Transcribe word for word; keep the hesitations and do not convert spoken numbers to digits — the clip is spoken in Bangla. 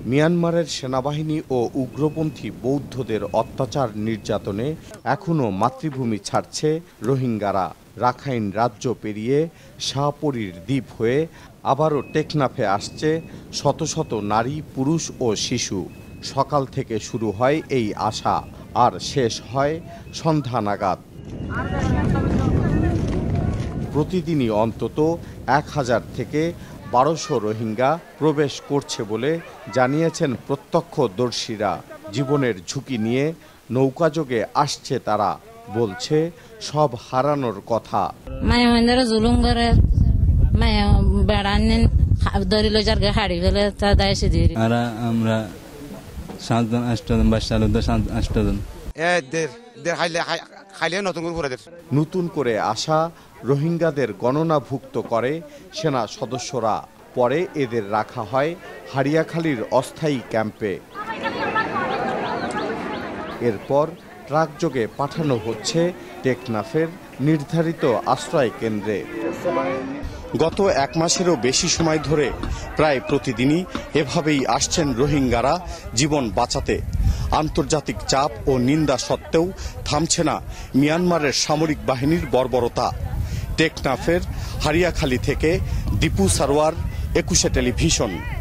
মিয়ানমারের সেনাবাহিনী ও উগ্রপন্থী বৌদ্ধদের অত্যাচার নির্যাতনে এখনও মাতৃভূমি ছাড়ছে রোহিঙ্গারা। রাখাইন রাজ্য পেরিয়ে শাহপরীর দ্বীপ হয়ে আবারও টেকনাফে আসছে শত শত নারী, পুরুষ ও শিশু। সকাল থেকে শুরু হয় এই আশা, আর শেষ হয় সন্ধ্যা নাগাদ। প্রতিদিনই অন্তত এক হাজার থেকে বারোশো রোহিঙ্গা প্রবেশ করছে বলে জানিয়েছেন প্রত্যক্ষদর্শীরা। জীবনের ঝুঁকি নিয়ে নৌকাযোগে আসছে তারা, বলছে সব হারানোর কথা। আমরা সাতজন আটজন বাচ্চা আটজন নতুন করে আসা রোহিঙ্গাদের গণনাভুক্ত করে সেনা সদস্যরা। পরে এদের রাখা হয় হারিয়াখালীর অস্থায়ী ক্যাম্পে। এরপর ট্রাকযোগে পাঠানো হচ্ছে টেকনাফের নির্ধারিত আশ্রয় কেন্দ্রে। গত এক মাসেরও বেশি সময় ধরে প্রায় প্রতিদিনই এভাবেই আসছেন রোহিঙ্গারা জীবন বাঁচাতে। আন্তর্জাতিক চাপ ও নিন্দা সত্ত্বেও থামছে না মিয়ানমারের সামরিক বাহিনীর বর্বরতা। টেকনাফের হারিয়াখালী থেকে দীপু সারোয়ার, একুশে টেলিভিশন।